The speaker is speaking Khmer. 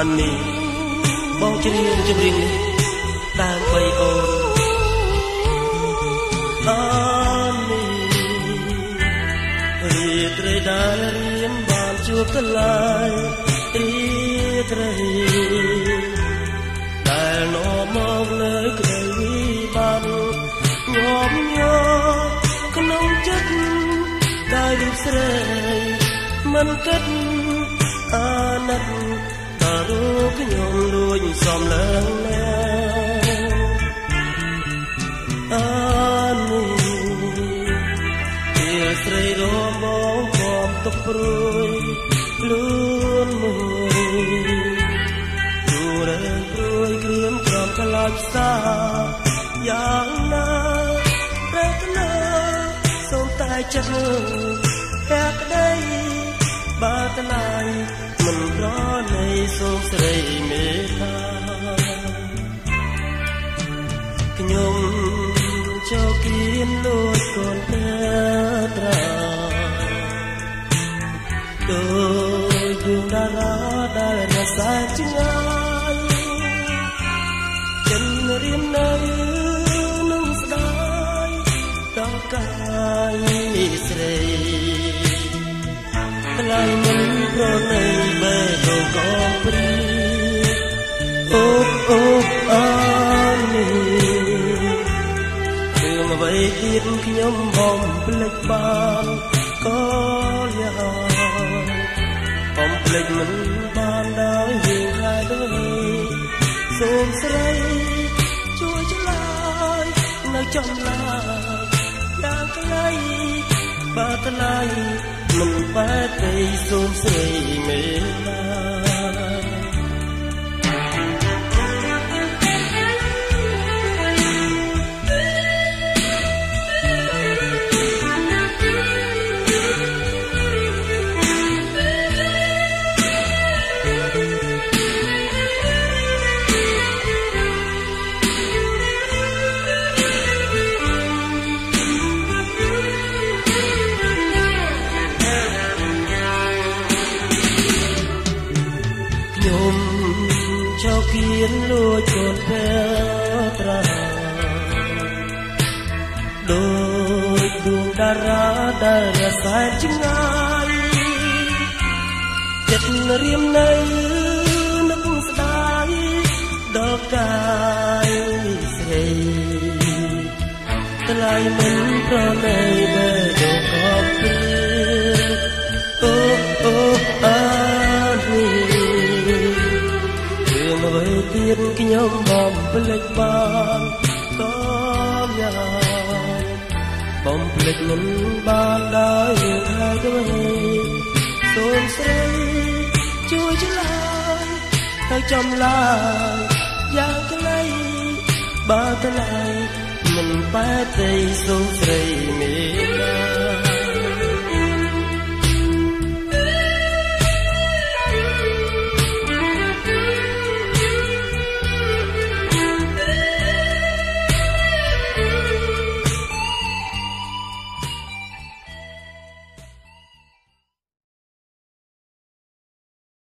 Honey បងច្រៀងចម្រៀងនេះដើម្បីអូន Honey រីត្រីដែលរៀមបានជួបកន្លែងរីត្រីដែលនាំមកលើក្តីបានញាប់ញ័រក្នុងចិត្តដែលរីស្រីមិនគិតអាណិតតារូបខ្ញុំរួចសំឡើងណាអានេះជាស្រីរមបងខំទុកព្រួយលួនមួយទូរែងព្រួយក្រៀមក្រំខ្លាចសាយ៉ាងណាប្រាថ្នាសូមតែចិត្តតែក្តីបាត់ណាយមិនប្រណីសូមស្រីមេត្តាខ្ញុំចូលគៀនលួចកូនតែត្រាដោយដួងតារាដែលរសាឆ្ងាយចិនរៀមនៅនឹងស្ដាយដល់កាយស្រីថ្លៃមិនប្រណីបែរកងព្រីអូអានេះរឿងអ្វីទៀតខ្ញុំបំភ្លេចបានក៏យ៉ាងបំភ្លេចមិនបានដោយយើងហើយដូចសូមស្រីជួយឆ្លើយនៅចំឡាយយ៉ាងខ្លីបាត់ថ្លៃមិនបែកទេសូមស្រីមេត្តាខ្ញុំចូលគៀនលួចកូនតែត្រាដោយដួងតារាដែលរសាឆ្ងាយចិត្តរៀមនៅនឹកស្ដាយដល់កាយស្រីថ្លៃមិនប្រណីបែរទៅកប់ព្រៀអូអានេះអ្វីទៀតខ្ញុំបំភ្លេចបានក៏យ៉ាងបំភ្លេចមិនបានដោយរឿងហើយទៅសូមស្រីជួយឆ្លើយហើយចំឡាយយ៉ាងខ្លីបើថ្លៃមិនបែកទេសូមស្រីមេត្តា